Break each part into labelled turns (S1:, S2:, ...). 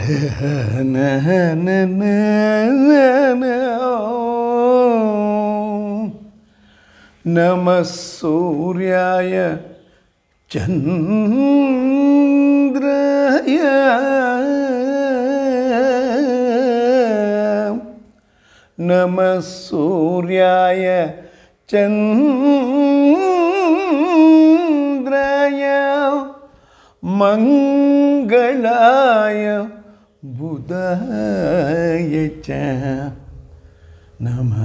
S1: ನಮಃ ಸೂರ್ಯಾಯ ಚಂದ್ರಾಯ ನಮಃ ಸೂರ್ಯಾಯ ಚಂದ್ರಾಯ ಮಂಗಳಾಯ ಬುಧಾಯ ಚ ನಮಃ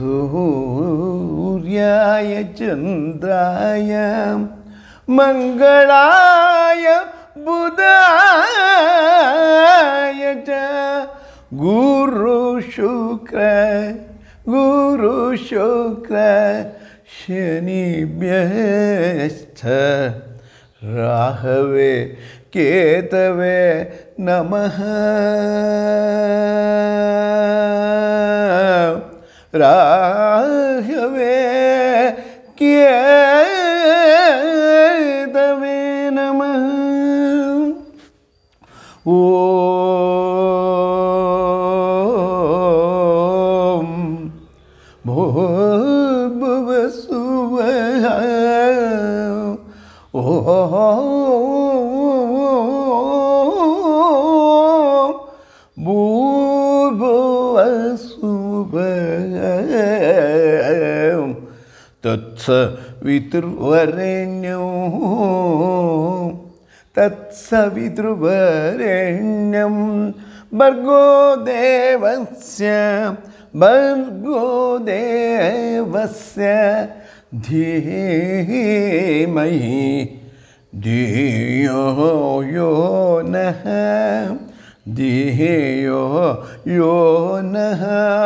S1: ಸೂರ್ಯಾಯ ಚಂದ್ರಾಯ ಮಂಗಳಾಯ ಬುಧಾಯ ಚ ಗುರು ಶುಕ್ರ ಶನಿಭ್ಯಶ್ಚ ರಾಹವೇ ಕೇತವೇ ನಮಃ ರಾಹವೇ ಕೇತವೇ ನಮಃ ಓಂ ಭೂರ್ಭುವಸ್ಸುವಃ ತತ್ಸವಿತೃವರೆಣ್ಯಂ ಭರ್ಗೋ ದೇವಸ್ಯ ಧೀಮಹಿ ಧಿಯೋ ಯೋ ನಃ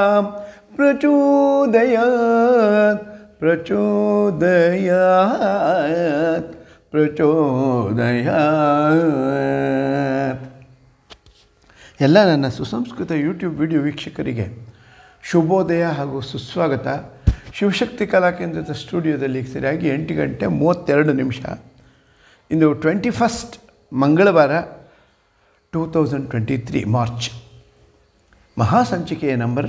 S1: ಪ್ರಚೋದಯಾತ್. ಎಲ್ಲ ನನ್ನ ಸುಸಂಸ್ಕೃತ ಯೂಟ್ಯೂಬ್ ವಿಡಿಯೋ ವೀಕ್ಷಕರಿಗೆ ಶುಭೋದಯ ಹಾಗೂ ಸುಸ್ವಾಗತ. ಶಿವಶಕ್ತಿ ಕಲಾಕೇಂದ್ರದ ಸ್ಟುಡಿಯೋದಲ್ಲಿ ಸರಿಯಾಗಿ 8:32 ಇಂದು 21 ಮಂಗಳವಾರ 2023 ಮಾರ್ಚ್. ಮಹಾಸಂಚಿಕೆಯ ನಂಬರ್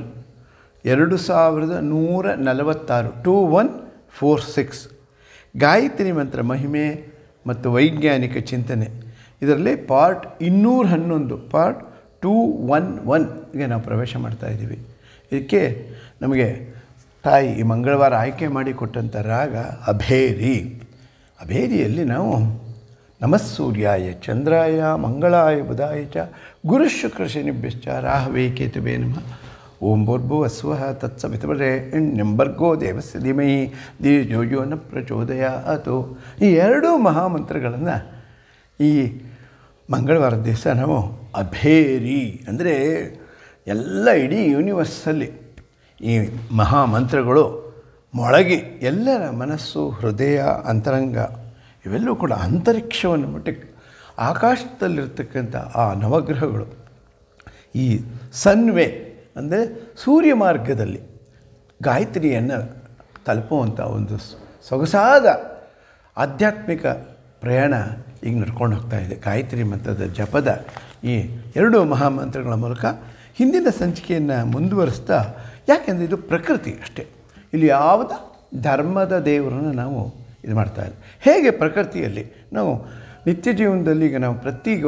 S1: 2146 2146. ಗಾಯತ್ರಿ ಮಂತ್ರ ಮಹಿಮೆ ಮತ್ತು ವೈಜ್ಞಾನಿಕ ಚಿಂತನೆ, ಇದರಲ್ಲಿ ಪಾರ್ಟ್ 211 ಪಾರ್ಟ್ 211ಗೆ ನಾವು ಪ್ರವೇಶ ಮಾಡ್ತಾ ಇದ್ದೀವಿ. ಇದಕ್ಕೆ ನಮಗೆ ತಾಯಿ ಈ ಮಂಗಳವಾರ ಆಯ್ಕೆ ಮಾಡಿಕೊಟ್ಟಂಥ ರಾಗ ಅಭೇರಿ. ಅಭೇರಿಯಲ್ಲಿ ನಾವು ನಮಃ ಸೂರ್ಯಾಯ ಚಂದ್ರಾಯ ಮಂಗಳಾಯ ಬುಧಾಯ ಚ ಗುರು ಶುಕ್ರ ಶನಿಭ್ಯಶ್ಚ ರಾಹವೇ ಕೇತವೇ ನಮಃ ಓಂ ಭೂರ್ಭುವಸ್ಸುವಃ ತತ್ಸವಿತುರ್ವರೆಣ್ಯಂ ಭರ್ಗೋ ದೇವಸ್ಯ ಧೀಮಹಿ ಧಿಯೋ ಯೋ ನಃ ಪ್ರಚೋದಯಾತ್. ಈ ಎರಡೂ ಮಹಾಮಂತ್ರಗಳನ್ನು ಈ ಮಂಗಳವಾರದ ದಿವಸ ನಾವು ಅಭೇರಿ ಅಂದರೆ ಎಲ್ಲ ಇಡೀ ಯೂನಿವರ್ಸಲ್ಲಿ ಈ ಮಹಾಮಂತ್ರಗಳು ಮೊಳಗಿ ಎಲ್ಲರ ಮನಸ್ಸು, ಹೃದಯ, ಅಂತರಂಗ ಇವೆಲ್ಲವೂ ಕೂಡ ಅಂತರಿಕ್ಷವನ್ನು ಮಟ್ಟಕ್ಕೆ ಆಕಾಶದಲ್ಲಿರ್ತಕ್ಕಂಥ ಆ ನವಗ್ರಹಗಳು ಈ ಸನ್ವೇ ಅಂದರೆ ಸೂರ್ಯ ಮಾರ್ಗದಲ್ಲಿ ಗಾಯತ್ರಿಯನ್ನು ತಲುಪುವಂಥ ಒಂದು ಸೊಗಸಾದ ಆಧ್ಯಾತ್ಮಿಕ ಪ್ರಯಾಣ ಈಗ ನಡ್ಕೊಂಡು ಹೋಗ್ತಾ ಇದೆ. ಗಾಯತ್ರಿ ಮಂತ್ರದ ಜಪದ ಈ ಎರಡೂ ಮಹಾಮಂತ್ರಗಳ ಮೂಲಕ ಹಿಂದಿನ ಸಂಚಿಕೆಯನ್ನು ಮುಂದುವರಿಸ್ತಾ, ಯಾಕೆಂದರೆ ಇದು ಪ್ರಕೃತಿ ಅಷ್ಟೇ, ಇಲ್ಲಿ ಯಾವುದ ಧರ್ಮದ ದೇವರನ್ನು ನಾವು ಇದು ಮಾಡ್ತಾಯಿಲ್ಲ. ಹೇಗೆ ಪ್ರಕೃತಿಯಲ್ಲಿ ನಾವು ನಿತ್ಯ ಜೀವನದಲ್ಲಿ ಈಗ ನಾವು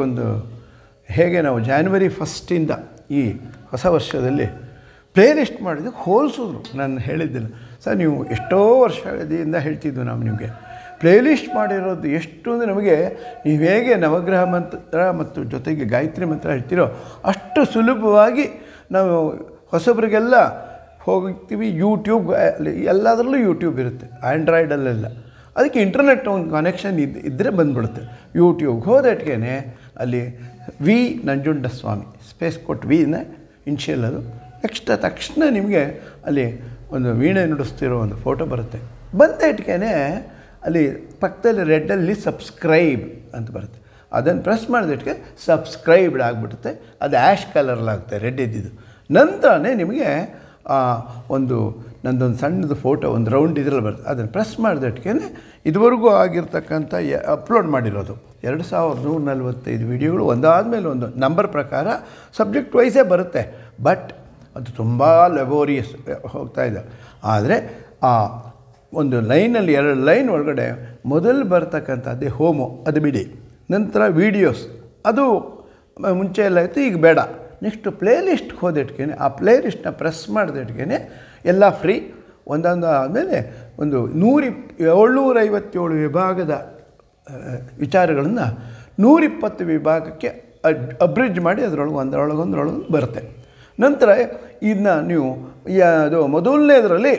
S1: ಹೇಗೆ ನಾವು January 1 ಈ ಹೊಸ ವರ್ಷದಲ್ಲಿ ಪ್ಲೇಲಿಸ್ಟ್ ಮಾಡಿದ್ದು ಹೋಲಿಸಿದ್ರು. ನಾನು ಹೇಳಿದ್ದಿಲ್ಲ ಸರ್, ನೀವು ಎಷ್ಟೋ ವರ್ಷದಿಂದ ಹೇಳ್ತಿದ್ವು ನಾವು ನಿಮಗೆ ಪ್ಲೇಲಿಸ್ಟ್ ಮಾಡಿರೋದು ಎಷ್ಟು ಅಂದರೆ ನಮಗೆ ನೀವು ಹೇಗೆ ನವಗ್ರಹ ಮಂತ್ರ ಮತ್ತು ಜೊತೆಗೆ ಗಾಯತ್ರಿ ಮಂತ್ರ ಹೇಳ್ತೀರೋ ಅಷ್ಟು ಸುಲಭವಾಗಿ ನಾವು ಹೊಸಬ್ರಿಗೆಲ್ಲ ಹೋಗ್ತೀವಿ. ಯೂಟ್ಯೂಬ್ ಎಲ್ಲದರಲ್ಲೂ ಯೂಟ್ಯೂಬ್ ಇರುತ್ತೆ, ಆ್ಯಂಡ್ರಾಯ್ಡಲ್ಲೆಲ್ಲ. ಅದಕ್ಕೆ ಇಂಟರ್ನೆಟ್ ಒಂದು ಕನೆಕ್ಷನ್ ಇದ್ದರೆ ಬಂದುಬಿಡುತ್ತೆ. ಯೂಟ್ಯೂಬ್ಗೆ ಹೋದಟ್ಗೆ ಅಲ್ಲಿ ನಂಜುಂಡಸ್ವಾಮಿ ಸ್ಪೇಸ್ ಕೊಟ್ಟು ವಿನ ಇನ್ಷಿಯಲ್ ಅದು ನೆಕ್ಸ್ಟ್ ತಕ್ಷಣ ನಿಮಗೆ ಅಲ್ಲಿ ಒಂದು ವೀಣೆ ನುಡಿಸ್ತಿರೋ ಒಂದು ಫೋಟೋ ಬರುತ್ತೆ. ಬಂದಟ್ಗೆ ಅಲ್ಲಿ ಪಕ್ಕದಲ್ಲಿ ರೆಡ್ಡಲ್ಲಿ ಸಬ್ಸ್ಕ್ರೈಬ್ ಅಂತ ಬರುತ್ತೆ. ಅದನ್ನು ಪ್ರೆಸ್ ಮಾಡಿದಟ್ಗೆ ಸಬ್ಸ್ಕ್ರೈಬ್ಡ್ ಆಗಿಬಿಡುತ್ತೆ. ಅದು ಆ್ಯಶ್ ಕಲರ್ಲಾಗುತ್ತೆ, ರೆಡ್ ಇದ್ದಿದ್ದು. ನಂತರನೇ ನಿಮಗೆ ನಂದೊಂದು ಸಣ್ಣದು ಫೋಟೋ ಒಂದು ರೌಂಡ್ ಇದರಲ್ಲಿ ಬರುತ್ತೆ. ಅದನ್ನು ಪ್ರೆಸ್ ಮಾಡಿದಟ್ಗೆ ಇದುವರೆಗೂ ಆಗಿರ್ತಕ್ಕಂಥ ಅಪ್ಲೋಡ್ ಮಾಡಿರೋದು 2145 ವಿಡಿಯೋಗಳು ಒಂದಾದ ಮೇಲೆ ಒಂದು ನಂಬರ್ ಪ್ರಕಾರ ಸಬ್ಜೆಕ್ಟ್ ವೈಸೇ ಬರುತ್ತೆ. ಬಟ್ ಅದು ತುಂಬ ಲೆಬೋರಿಯಸ್ ಹೋಗ್ತಾಯಿದೆ. ಆದರೆ ಆ ಒಂದು ಲೈನಲ್ಲಿ 2 ಲೈನ್ ಒಳಗಡೆ ಮೊದಲು ಬರ್ತಕ್ಕಂಥದ್ದೇ ಹೋಮೋ, ಅದು ಬಿಡಿ. ನಂತರ ವೀಡಿಯೋಸ್ ಅದು ಮುಂಚೆ ಎಲ್ಲ ಇತ್ತು, ಈಗ ಬೇಡ. ನೆಕ್ಸ್ಟು ಪ್ಲೇ ಲಿಸ್ಟ್ಗೆ ಹೋದಿಟ್ಕೇನೆ ಆ ಪ್ಲೇ ಲಿಸ್ಟ್ನ ಪ್ರೆಸ್ ಮಾಡಿದಿಟ್ಕೇನೆ ಎಲ್ಲ ಫ್ರೀ. ಒಂದೊಂದು ಆದಮೇಲೆ ಒಂದು 757 ವಿಭಾಗದ ವಿಚಾರಗಳನ್ನು 120 ವಿಭಾಗಕ್ಕೆ ಅಬ್ರಿಡ್ಜ್ ಮಾಡಿ ಒಂದರೊಳಗೊಂದು ಬರುತ್ತೆ. ನಂತರ ಇದನ್ನ ನೀವು ಅದು ಮೊದಲನೇದರಲ್ಲಿ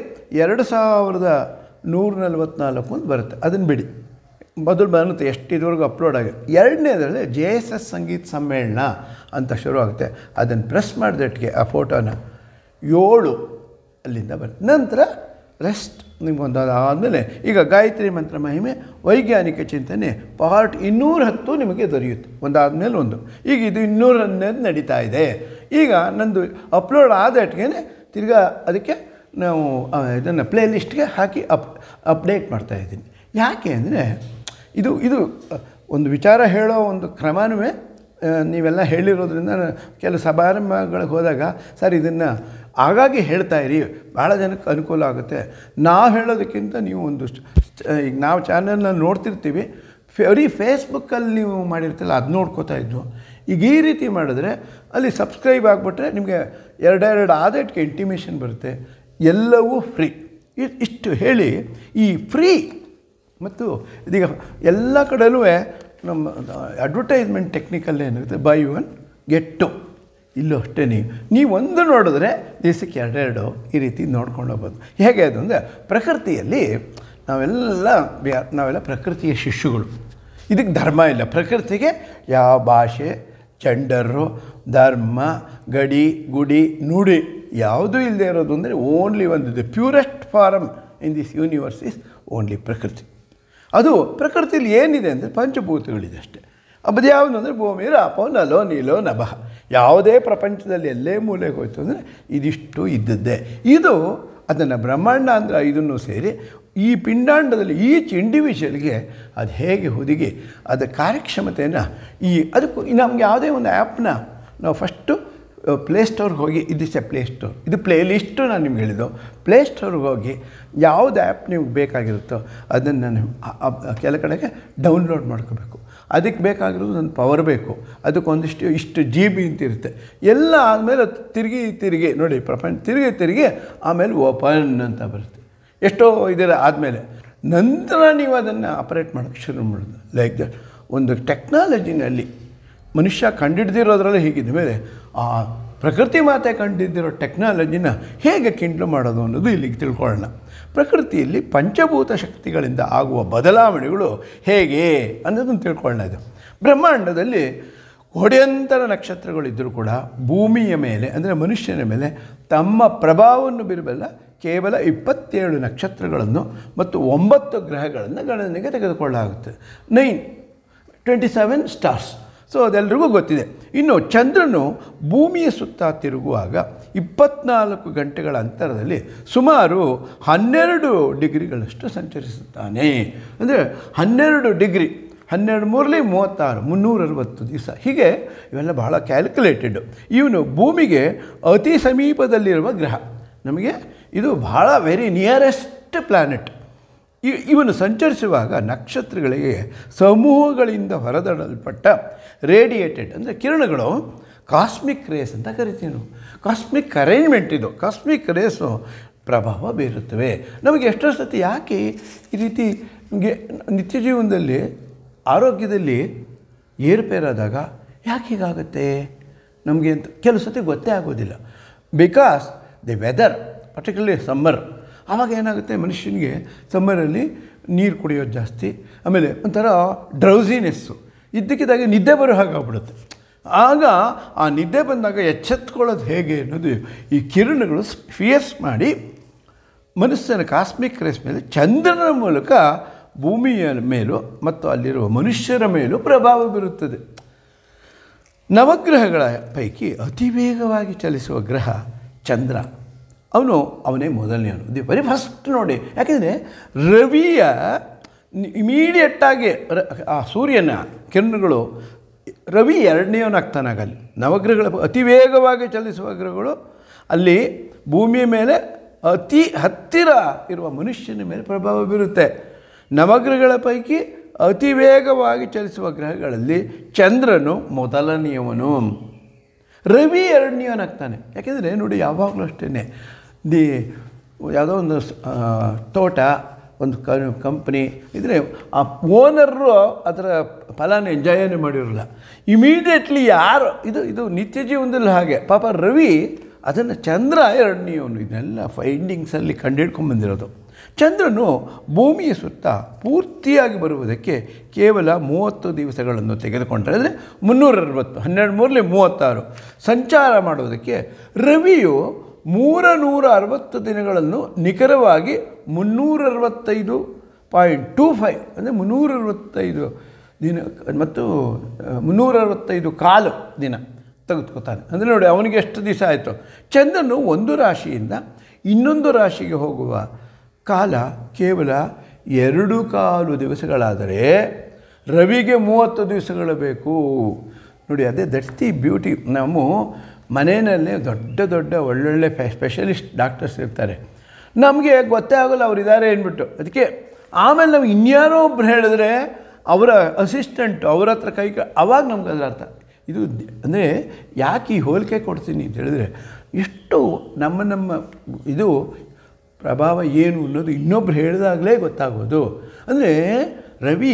S1: 2144 ಅಂತ ಬರುತ್ತೆ, ಅದನ್ನು ಬಿಡಿ. ಮೊದಲು ಬರುತ್ತೆ ಎಷ್ಟು ಇದುವರೆಗೂ ಅಪ್ಲೋಡ್ ಆಗಿದೆ. ಎರಡನೇದರಲ್ಲಿ JSS ಸಂಗೀತ ಸಮ್ಮೇಳನ ಅಂತ ಶುರು ಆಗುತ್ತೆ. ಅದನ್ನು ಪ್ರೆಸ್ ಮಾಡಿದಟ್ಟಿಗೆ ಆ ಫೋಟೋನ 7 ಅಲ್ಲಿಂದ ಬರುತ್ತೆ. ನಂತರ ರೆಸ್ಟ್ ನಿಮ್ಗೊಂದು ಆದಮೇಲೆ ಈಗ ಗಾಯತ್ರಿ ಮಂತ್ರ ಮಹಿಮೆ ವೈಜ್ಞಾನಿಕ ಚಿಂತನೆ ಪಾರ್ಟ್ 210 ನಿಮಗೆ ದೊರೆಯುತ್ತೆ, ಒಂದಾದಮೇಲೆ ಒಂದು. ಈಗ ಇದು 211 ನಡೀತಾ ಇದೆ. ಈಗ ನಂದು ಅಪ್ಲೋಡ್ ಆದಟ್ಟಿಗೆ ತಿರ್ಗಾ ಅದಕ್ಕೆ ನಾವು ಇದನ್ನು ಪ್ಲೇ ಲಿಸ್ಟ್ಗೆ ಹಾಕಿ ಅಪ್ಡೇಟ್ ಮಾಡ್ತಾಯಿದ್ದೀನಿ. ಯಾಕೆ ಅಂದರೆ ಇದು ಒಂದು ವಿಚಾರ ಹೇಳೋ ಒಂದು ಕ್ರಮನೂ ನೀವೆಲ್ಲ ಹೇಳಿರೋದ್ರಿಂದ ಕೆಲವು ಸಮಾರಂಭಗಳಿಗೆ ಹೋದಾಗ ಸರ್ ಇದನ್ನು ಆಗಾಗ್ಗೆ ಹೇಳ್ತಾಯಿರಿ, ಭಾಳ ಜನಕ್ಕೆ ಅನುಕೂಲ ಆಗುತ್ತೆ. ನಾವು ಹೇಳೋದಕ್ಕಿಂತ ನೀವು ಒಂದು ಈಗ ನಾವು ಚಾನಲ್ನ ನೋಡ್ತಿರ್ತೀವಿ, ಬರೀ ಫೇಸ್ಬುಕ್ಕಲ್ಲಿ ನೀವು ಮಾಡಿರ್ತಿಲ್ಲ, ಅದು ನೋಡ್ಕೋತಾ ಇದ್ವು. ಈಗ ಈ ರೀತಿ ಮಾಡಿದ್ರೆ ಅಲ್ಲಿ ಸಬ್ಸ್ಕ್ರೈಬ್ ಆಗಿಬಿಟ್ರೆ ನಿಮಗೆ 2 ಆದಟ್ಟಿಗೆ ಇಂಟಿಮೇಷನ್ ಬರುತ್ತೆ, ಎಲ್ಲವೂ ಫ್ರೀ. ಇಷ್ಟು ಹೇಳಿ ಈ ಫ್ರೀ ಮತ್ತು ಇದೀಗ ಎಲ್ಲ ಕಡೆಯಲ್ಲೂ ನಮ್ಮ ಅಡ್ವರ್ಟೈಸ್ಮೆಂಟ್ ಟೆಕ್ನಿಕಲ್ಲಿ ಏನಿರುತ್ತೆ, ಬೈ 1 get 2. ಇಲ್ಲೂ ಅಷ್ಟೇ ನೀವು ಒಂದು ನೋಡಿದ್ರೆ ದಿವಸಕ್ಕೆ 2 ಈ ರೀತಿ ನೋಡ್ಕೊಂಡು ಹೋಗ್ಬೋದು. ಹೇಗೆ ಅದು ಅಂದರೆ ಪ್ರಕೃತಿಯಲ್ಲಿ ನಾವೆಲ್ಲ ಪ್ರಕೃತಿಯ ಶಿಶುಗಳು. ಇದಕ್ಕೆ ಧರ್ಮ ಇಲ್ಲ. ಪ್ರಕೃತಿಗೆ ಯಾವ ಭಾಷೆ, ಜೆಂಡರು, ಧರ್ಮ, ಗಡಿ, ಗುಡಿ, ನುಡಿ ಯಾವುದೂ ಇಲ್ಲದೆ ಇರೋದು ಅಂದರೆ ಓನ್ಲಿ ಒಂದು the purest form in this universe is only ಪ್ರಕೃತಿ. ಅದು ಪ್ರಕೃತಿಯಲ್ಲಿ ಏನಿದೆ ಅಂದರೆ ಪಂಚಭೂತಗಳಿದೆ ಅಷ್ಟೇ. ಅದು ಯಾವುದು ಅಂದರೆ ಭೂಮಿ, ರಾಪೋ, ನಲೋ, ನೀಲೋ, ನಭಃ. ಯಾವುದೇ ಪ್ರಪಂಚದಲ್ಲಿ ಎಲ್ಲೇ ಮೂಲೆಗೆ ಹೋಯ್ತು ಅಂದರೆ ಇದಿಷ್ಟು ಇದ್ದದ್ದೇ. ಇದು ಅದನ್ನು ಬ್ರಹ್ಮಾಂಡ ಅಂದರೆ ಇದನ್ನು ಸೇರಿ ಈ ಪಿಂಡಾಂಡದಲ್ಲಿ ಈಚ್ ಇಂಡಿವಿಜುವಲ್ಗೆ ಅದು ಹೇಗೆ ಹುದುಗಿ ಅದರ ಕಾರ್ಯಕ್ಷಮತೆಯನ್ನು ಅದಕ್ಕೂ ನಮಗೆ ಯಾವುದೇ ಒಂದು ಆ್ಯಪ್ನ ನಾವು ಫಸ್ಟು ಪ್ಲೇಸ್ಟೋರ್ಗೆ ಹೋಗಿ ಇದಿಷ್ಟೇ ಪ್ಲೇಸ್ಟೋರ್, ಇದು ಪ್ಲೇ ಲಿಸ್ಟು ನಾನು ನಿಮ್ಗೆ ಹೇಳಿದ್ದು. ಪ್ಲೇಸ್ಟೋರ್ಗೆ ಹೋಗಿ ಯಾವುದು ಆ್ಯಪ್ ನಿಮ್ಗೆ ಬೇಕಾಗಿರುತ್ತೋ ಅದನ್ನು ಕೆಲ ಕಡೆಗೆ ಡೌನ್ಲೋಡ್ ಮಾಡ್ಕೋಬೇಕು. ಅದಕ್ಕೆ ಬೇಕಾಗಿರೋದು ಒಂದು ಪವರ್ ಬೇಕು, ಅದಕ್ಕೊಂದಿಷ್ಟು ಇಷ್ಟು GB ಅಂತಿರುತ್ತೆ. ಎಲ್ಲ ಆದಮೇಲೆ ತಿರುಗಿ ನೋಡಿ ಪ್ರಪಂಚ ತಿರುಗಿ ಆಮೇಲೆ ಓಪನ್ ಅಂತ ಬರುತ್ತೆ. ಎಷ್ಟೋ ಇದರ ಆದಮೇಲೆ ನಂತರ ನೀವು ಅದನ್ನು ಆಪರೇಟ್ ಮಾಡೋಕ್ಕೆ ಶುರು ಮಾಡೋದು. ಲೈಕ್ ದಟ್ ಒಂದು ಟೆಕ್ನಾಲಜಿನಲ್ಲಿ ಮನುಷ್ಯ ಕಂಡಿಡ್ದಿರೋದ್ರಲ್ಲೇ ಹೀಗಿದ್ದ ಮೇಲೆ ಆ ಪ್ರಕೃತಿ ಮಾತೆ ಕಂಡಿದ್ದಿರೋ ಟೆಕ್ನಾಲಜಿನ ಹೇಗೆ ಕಿಂಡ್ಲು ಮಾಡೋದು ಅನ್ನೋದು ಇಲ್ಲಿಗೆ ತಿಳ್ಕೊಳ್ಳೋಣ. ಪ್ರಕೃತಿಯಲ್ಲಿ ಪಂಚಭೂತ ಶಕ್ತಿಗಳಿಂದ ಆಗುವ ಬದಲಾವಣೆಗಳು ಹೇಗೆ ಅನ್ನೋದನ್ನು ತಿಳ್ಕೊಳ್ಳೋಣ. ಇದು ಬ್ರಹ್ಮಾಂಡದಲ್ಲಿ ಕೋಟ್ಯಂತರ ನಕ್ಷತ್ರಗಳಿದ್ದರೂ ಕೂಡ ಭೂಮಿಯ ಮೇಲೆ ಅಂದರೆ ಮನುಷ್ಯನ ಮೇಲೆ ತಮ್ಮ ಪ್ರಭಾವವನ್ನು ಬೀರಬಲ್ಲ ಕೇವಲ 27 ನಕ್ಷತ್ರಗಳನ್ನು ಮತ್ತು 9 ಗ್ರಹಗಳನ್ನು ಗಣನೆಗೆ ತೆಗೆದುಕೊಳ್ಳಲಾಗುತ್ತೆ. 27 ಸ್ಟಾರ್ಸ್. ಸೊ ಅದೆಲ್ಲರಿಗೂ ಗೊತ್ತಿದೆ. ಇನ್ನು ಚಂದ್ರನು ಭೂಮಿಯ ಸುತ್ತ ತಿರುಗುವಾಗ 24 ಗಂಟೆಗಳ ಅಂತರದಲ್ಲಿ ಸುಮಾರು 12 ಡಿಗ್ರಿಗಳಷ್ಟು ಸಂಚರಿಸುತ್ತಾನೆ. ಅಂದರೆ 12 ಡಿಗ್ರಿ, 12 3 36, 360 ದಿವಸ. ಹೀಗೆ ಇವೆಲ್ಲ ಬಹಳ ಕ್ಯಾಲ್ಕುಲೇಟೆಡ್. ಇವನು ಭೂಮಿಗೆ ಅತಿ ಸಮೀಪದಲ್ಲಿರುವ ಗ್ರಹ. ನಮಗೆ ಇದು ಬಹಳ ವೆರಿ ನಿಯರೆಸ್ಟ್ ಪ್ಲ್ಯಾನೆಟ್. ಇವನು ಸಂಚರಿಸುವಾಗ ನಕ್ಷತ್ರಗಳಿಗೆ ಸಮೂಹಗಳಿಂದ ಹೊರದಡಲ್ಪಟ್ಟ ರೇಡಿಯೇಟೆಡ್ ಅಂದರೆ ಕಿರಣಗಳು ಕಾಸ್ಮಿಕ್ ರೇಸ್ ಅಂತ ಕರಿತೀವಿ ನಾವು. ಕಾಸ್ಮಿಕ್ ಅರೇಂಜ್ಮೆಂಟ್ ಇದು. ಕಾಸ್ಮಿಕ್ ರೇಸು ಪ್ರಭಾವ ಬೀರುತ್ತವೆ. ನಮಗೆ ಎಷ್ಟೋ ಸತಿ ಯಾಕೆ ಈ ರೀತಿ ನಮಗೆ ನಿತ್ಯ ಜೀವನದಲ್ಲಿ ಆರೋಗ್ಯದಲ್ಲಿ ಏರುಪೇರಾದಾಗ ಯಾಕೆ ಹೀಗಾಗುತ್ತೆ ನಮಗೆ ಅಂತ ಕೆಲವು ಸತಿ ಗೊತ್ತೇ ಆಗೋದಿಲ್ಲ. Because the weather, particularly summer, ಆವಾಗ ಏನಾಗುತ್ತೆ ಮನುಷ್ಯನಿಗೆ ಸಮ್ಮರಲ್ಲಿ ನೀರು ಕುಡಿಯೋದು ಜಾಸ್ತಿ, ಆಮೇಲೆ ಒಂಥರ ಡ್ರೌಸಿನೆಸ್ಸು, ಇದ್ದಕ್ಕಿದ್ದಾಗೆ ನಿದ್ದೆ ಬರೋ ಹಾಗಾಗ್ಬಿಡುತ್ತೆ. ಆಗ ಆ ನಿದ್ದೆ ಬಂದಾಗ ಎಚ್ಚೆತ್ಕೊಳ್ಳೋದು ಹೇಗೆ ಅನ್ನೋದು ಈ ಕಿರಣಗಳು ಫಿಯರ್ಸ್ ಮಾಡಿ ಮನುಷ್ಯನ ಕಾಸ್ಮಿಕ್ ರೇಸ್ ಮೇಲೆ ಚಂದ್ರನ ಮೂಲಕ ಭೂಮಿಯ ಮೇಲೂ ಮತ್ತು ಅಲ್ಲಿರುವ ಮನುಷ್ಯರ ಮೇಲೂ ಪ್ರಭಾವ ಬೀರುತ್ತದೆ. ನವಗ್ರಹಗಳ ಪೈಕಿ ಅತಿ ವೇಗವಾಗಿ ಚಲಿಸುವ ಗ್ರಹ ಚಂದ್ರ. ಅವನೇ ಮೊದಲನೇವನು. ದಿ ವೆರಿ ಫಸ್ಟ್ ನೋಡಿ. ಯಾಕೆಂದರೆ ರವಿಯ ಇಮಿಡಿಯೇಟಾಗಿ ಆ ಸೂರ್ಯನ ಕಿರಣಗಳು ರವಿ ಎರಡನೇವನಾಗ್ತಾನಾಗಲ್ಲಿ. ನವಗ್ರಹಗಳ ಅತಿ ವೇಗವಾಗಿ ಚಲಿಸುವ ಗ್ರಹಗಳು ಅಲ್ಲಿ ಭೂಮಿಯ ಮೇಲೆ ಅತಿ ಹತ್ತಿರ ಇರುವ ಮನುಷ್ಯನ ಮೇಲೆ ಪ್ರಭಾವ ಬೀರುತ್ತೆ. ನವಗ್ರಹಗಳ ಪೈಕಿ ಅತಿ ವೇಗವಾಗಿ ಚಲಿಸುವ ಗ್ರಹಗಳಲ್ಲಿ ಚಂದ್ರನು ಮೊದಲನೆಯವನು, ರವಿ ಎರಡನೇವನಾಗ್ತಾನೆ. ಯಾಕೆಂದರೆ ನೋಡಿ, ಯಾವಾಗಲೂ ಅಷ್ಟೇ ಯಾವುದೋ ಒಂದು ತೋಟ, ಒಂದು ಕಂಪ್ನಿ ಇದ್ದರೆ ಆ ಓನರು ಅದರ ಫಲಾನ ಎಂಜಾಯನೇ ಮಾಡಿರೋಲ್ಲ. ಇಮಿಡಿಯೇಟ್ಲಿ ಯಾರು ಇದು ನಿತ್ಯ ಜೀವನದಲ್ಲಿ ಹಾಗೆ. ಪಾಪ ರವಿ ಅದನ್ನು ಚಂದ್ರ ಎರಡನೇಯವನು. ಇದನ್ನೆಲ್ಲ ಫೈಂಡಿಂಗ್ಸಲ್ಲಿ ಕಂಡುಹಿಡ್ಕೊಂಡ್ಬಂದಿರೋದು. ಚಂದ್ರನು ಭೂಮಿಯ ಸುತ್ತ ಪೂರ್ತಿಯಾಗಿ ಬರುವುದಕ್ಕೆ ಕೇವಲ 30 ದಿವಸಗಳನ್ನು ತೆಗೆದುಕೊಂಡರೆ, ಅಂದರೆ 360, 12 36 ಸಂಚಾರ ಮಾಡುವುದಕ್ಕೆ ರವಿಯು 360 ದಿನಗಳನ್ನು ನಿಖರವಾಗಿ 365.25 ಅಂದರೆ 365 ದಿನ ಮತ್ತು 365 ಕಾಲು ದಿನ ತೆಗೆದುಕೊತಾನೆ. ಅಂದರೆ ನೋಡಿ, ಅವನಿಗೆ ಎಷ್ಟು ದಿವಸ ಆಯಿತು. ಚಂದ್ರನು ಒಂದು ರಾಶಿಯಿಂದ ಇನ್ನೊಂದು ರಾಶಿಗೆ ಹೋಗುವ ಕಾಲ ಕೇವಲ 2.25 ದಿವಸಗಳಾದರೆ ರವಿಗೆ 30 ದಿವಸಗಳು ಬೇಕು. ನೋಡಿ, ಅದೇ ದಟ್ಸ್ ದಿ ಬ್ಯೂಟಿ. ನಾವು ಮನೆಯಲ್ಲೇ ದೊಡ್ಡ ಒಳ್ಳೊಳ್ಳೆ ಸ್ಪೆಷಲಿಸ್ಟ್ ಡಾಕ್ಟರ್ಸ್ ಇರ್ತಾರೆ, ನಮಗೆ ಗೊತ್ತೇ ಆಗೋಲ್ಲ ಅವರಿದ್ದಾರೆ ಅಂದ್ಬಿಟ್ಟು. ಅದಕ್ಕೆ ಆಮೇಲೆ ನಾವು ಇನ್ಯಾರೋ ಒಬ್ರು ಹೇಳಿದ್ರೆ ಅವರ ಅಸಿಸ್ಟೆಂಟು ಅವ್ರ ಹತ್ರ ಆವಾಗ ನಮ್ಗೆ ಅದರ ಅರ್ಥ. ಇದು ಅಂದರೆ ಯಾಕೆ ಈ ಹೋಲಿಕೆ ಕೊಡ್ತೀನಿ ಅಂತ ಹೇಳಿದ್ರೆ, ಎಷ್ಟು ನಮ್ಮ ಇದು ಪ್ರಭಾವ ಏನು ಅನ್ನೋದು ಇನ್ನೊಬ್ರು ಹೇಳಿದಾಗಲೇ ಗೊತ್ತಾಗೋದು. ಅಂದರೆ ರವಿ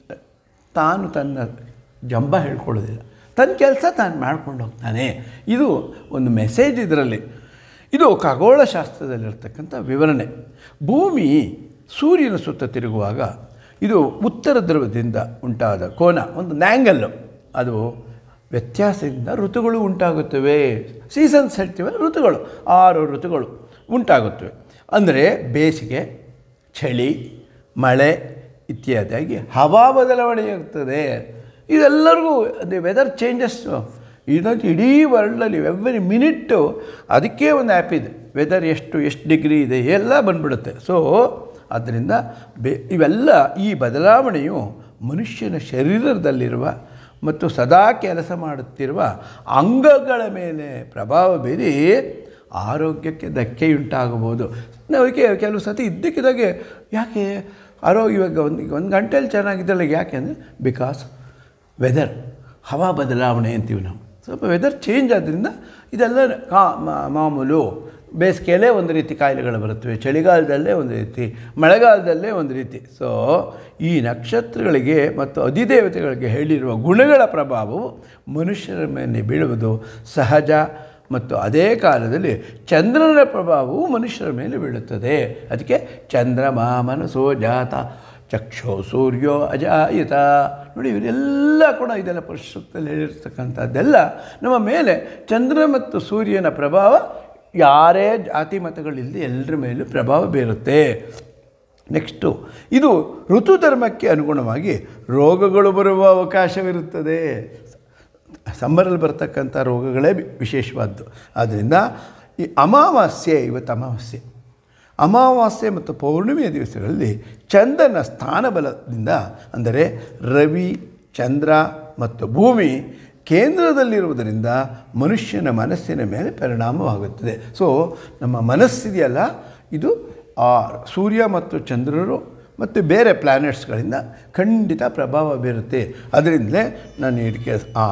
S1: ತಾನು ತನ್ನ ಜಂಬ ಹೇಳ್ಕೊಳ್ಳೋದಿಲ್ಲ, ತನ್ನ ಕೆಲಸ ತಾನು ಮಾಡ್ಕೊಂಡು ಹೋಗ್ತಾನೆ. ಇದು ಒಂದು ಮೆಸೇಜ್ ಇದರಲ್ಲಿ. ಇದು ಖಗೋಳಶಾಸ್ತ್ರದಲ್ಲಿರ್ತಕ್ಕಂಥ ವಿವರಣೆ. ಭೂಮಿ ಸೂರ್ಯನ ಸುತ್ತ ತಿರುಗುವಾಗ ಇದು ಉತ್ತರ ಧ್ರುವದಿಂದ ಉಂಟಾದ ಕೋನ, ಒಂದು ನ್ಯಾಂಗಲ್ಲು, ಅದು ವ್ಯತ್ಯಾಸದಿಂದ ಋತುಗಳು ಉಂಟಾಗುತ್ತವೆ. ಸೀಸನ್ಸ್ ಹೇಳ್ತೀವಿ, ಋತುಗಳು 6 ಋತುಗಳು ಉಂಟಾಗುತ್ತವೆ. ಅಂದರೆ ಬೇಸಿಗೆ, ಚಳಿ, ಮಳೆ ಇತ್ಯಾದಿಯಾಗಿ ಹವಾ ಬದಲಾವಣೆಯಾಗ್ತದೆ. ಇದೆಲ್ಲರಿಗೂ ಅದೇ ವೆದರ್ ಚೇಂಜಸ್ಸು. ಇದೊಂದು ಇಡೀ ವರ್ಲ್ಡಲ್ಲಿ ಎವ್ರಿ ಮಿನಿಟ್ಟು ಅದಕ್ಕೆ ಒಂದು ಆ್ಯಪ್ ಇದೆ, ವೆದರ್ ಎಷ್ಟು ಡಿಗ್ರಿ ಇದೆ ಎಲ್ಲ ಬಂದ್ಬಿಡುತ್ತೆ. ಸೊ ಆದ್ದರಿಂದ ಇವೆಲ್ಲ ಈ ಬದಲಾವಣೆಯು ಮನುಷ್ಯನ ಶರೀರದಲ್ಲಿರುವ ಮತ್ತು ಸದಾ ಕೆಲಸ ಮಾಡುತ್ತಿರುವ ಅಂಗಗಳ ಮೇಲೆ ಪ್ರಭಾವ ಬೀರಿ ಆರೋಗ್ಯಕ್ಕೆ ಧಕ್ಕೆಯುಂಟಾಗಬಹುದು. ನಾವು ಕೆಲವು ಸತಿ ಇದ್ದಕ್ಕಿದ್ದಾಗೆ ಯಾಕೆ ಇವಾಗ ಒಂದು ಗಂಟೆಯಲ್ಲಿ ಚೆನ್ನಾಗಿದ್ದಲ್ಲ, ಯಾಕೆ ಅಂದರೆ ಬಿಕಾಸ್ ವೆದರ್, ಹವಾ ಬದಲಾವಣೆ ಅಂತೀವಿ ನಾವು. ಸ್ವಲ್ಪ ವೆದರ್ ಚೇಂಜ್ ಆದ್ದರಿಂದ ಇದೆಲ್ಲ ಮಾಮೂಲು. ಬೇಸಿಗೆಯಲ್ಲೇ ಒಂದು ರೀತಿ ಕಾಯಿಲೆಗಳು ಬರುತ್ತವೆ, ಚಳಿಗಾಲದಲ್ಲೇ ಒಂದು ರೀತಿ, ಮಳೆಗಾಲದಲ್ಲೇ ಒಂದು ರೀತಿ. ಸೊ ಈ ನಕ್ಷತ್ರಗಳಿಗೆ ಮತ್ತು ಅಧಿದೇವತೆಗಳಿಗೆ ಹೇಳಿರುವ ಗುಣಗಳ ಪ್ರಭಾವವು ಮನುಷ್ಯರ ಮೇಲೆ ಬೀಳುವುದು ಸಹಜ. ಮತ್ತು ಅದೇ ಕಾಲದಲ್ಲಿ ಚಂದ್ರನ ಪ್ರಭಾವವು ಮನುಷ್ಯರ ಮೇಲೆ ಬೀಳುತ್ತದೆ. ಅದಕ್ಕೆ ಚಂದ್ರಮ ಮನಸೋ ಜಾತ ಚಕ್ಷೋ ಸೂರ್ಯೋ ಅಜಾಯಿತ. ನೋಡಿ, ಇವರೆಲ್ಲ ಕೂಡ ಇದೆಲ್ಲ ಪುರುಷತ್ವದಲ್ಲಿ ಹೇಳಿರ್ತಕ್ಕಂಥದ್ದೆಲ್ಲ ನಮ್ಮ ಮೇಲೆ ಚಂದ್ರ ಮತ್ತು ಸೂರ್ಯನ ಪ್ರಭಾವ ಯಾರೇ ಜಾತಿ ಮತಗಳಿಲ್ಲದೆ ಎಲ್ಲರ ಮೇಲೂ ಪ್ರಭಾವ ಬೀರುತ್ತೆ. ನೆಕ್ಸ್ಟು, ಇದು ಋತು ಧರ್ಮಕ್ಕೆ ಅನುಗುಣವಾಗಿ ರೋಗಗಳು ಬರುವ ಅವಕಾಶವಿರುತ್ತದೆ. ಸಮ್ಮರಲ್ಲಿ ಬರ್ತಕ್ಕಂಥ ರೋಗಗಳೇ ವಿಶೇಷವಾದ್ದು. ಆದ್ದರಿಂದ ಈ ಇವತ್ತು ಅಮಾವಾಸ್ಯೆ ಮತ್ತು ಪೌರ್ಣಿಮೆಯ ದಿವಸಗಳಲ್ಲಿ ಚಂದ್ರನ ಸ್ಥಾನಬಲದಿಂದ, ಅಂದರೆ ರವಿ, ಚಂದ್ರ ಮತ್ತು ಭೂಮಿ ಕೇಂದ್ರದಲ್ಲಿರುವುದರಿಂದ ಮನುಷ್ಯನ ಮನಸ್ಸಿನ ಮೇಲೆ ಪರಿಣಾಮವಾಗುತ್ತದೆ. ಸೊ ನಮ್ಮ ಮನಸ್ಸಿದೆಯಲ್ಲ, ಇದು ಆ ಸೂರ್ಯ ಮತ್ತು ಚಂದ್ರರು ಮತ್ತು ಬೇರೆ ಪ್ಲ್ಯಾನೆಟ್ಸ್ಗಳಿಂದ ಖಂಡಿತ ಪ್ರಭಾವ ಬೀರುತ್ತೆ. ಅದರಿಂದಲೇ ನಾನು ಇದಕ್ಕೆ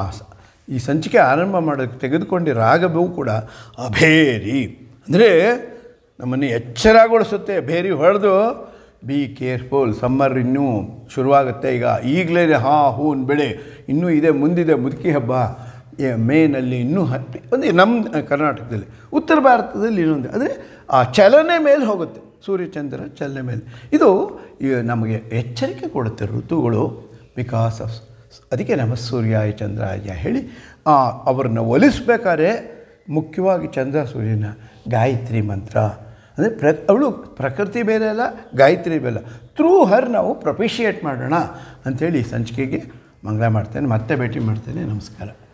S1: ಈ ಸಂಚಿಕೆ ಆರಂಭ ಮಾಡೋಕ್ಕೆ ತೆಗೆದುಕೊಂಡಿರೋ ರಾಗವೂ ಕೂಡ ಅಭೇರಿ, ಅಂದರೆ ನಮ್ಮನ್ನು ಎಚ್ಚರಗೊಳಿಸುತ್ತೆ. ಬೇರಿ ಹೊಡೆದು ಬಿ ಕೇರ್ಫುಲ್, ಸಮ್ಮರ್ ಇನ್ನೂ ಶುರುವಾಗುತ್ತೆ. ಈಗಲೇ ಹೂವಿನ ಬೆಳೆ ಇನ್ನೂ ಇದೆ, ಮುಂದಿದೆ ಮುದುಕಿ ಹಬ್ಬ ಮೇನಲ್ಲಿ ಇನ್ನೂ ಒಂದು ನಮ್ಮ ಕರ್ನಾಟಕದಲ್ಲಿ. ಉತ್ತರ ಭಾರತದಲ್ಲಿ ಇನ್ನೊಂದು, ಅಂದರೆ ಆ ಚಲನೆ ಮೇಲೆ ಹೋಗುತ್ತೆ, ಸೂರ್ಯಚಂದ್ರ ಚಲನೆ ಮೇಲೆ. ಇದು ನಮಗೆ ಎಚ್ಚರಿಕೆ ಕೊಡುತ್ತೆ ಋತುಗಳು. ಬಿಕಾಸ್ ಆಫ್ ಅದಕ್ಕೆ ನಮ್ಮ ಸೂರ್ಯಾಯ ಚಂದ್ರಾಯ ಹೇಳಿ ಅವರನ್ನು ಒಲಿಸ್ಬೇಕಾದ್ರೆ ಮುಖ್ಯವಾಗಿ ಚಂದ್ರ ಸೂರ್ಯನ ಗಾಯತ್ರಿ ಮಂತ್ರ, ಅಂದರೆ ಅವಳು ಪ್ರಕೃತಿ ಬೇರೆ ಅಲ್ಲ, ಗಾಯತ್ರಿ ಬೇರೆ. ಥ್ರೂ ಹರ್ ನಾವು ಪ್ರೊಪಿಷಿಯೇಟ್ ಮಾಡೋಣ ಅಂಥೇಳಿ ಈ ಸಂಚಿಕೆಗೆ ಮಂಗಳ ಮಾಡ್ತೇನೆ. ಮತ್ತೆ ಭೇಟಿ ಮಾಡ್ತೇನೆ. ನಮಸ್ಕಾರ.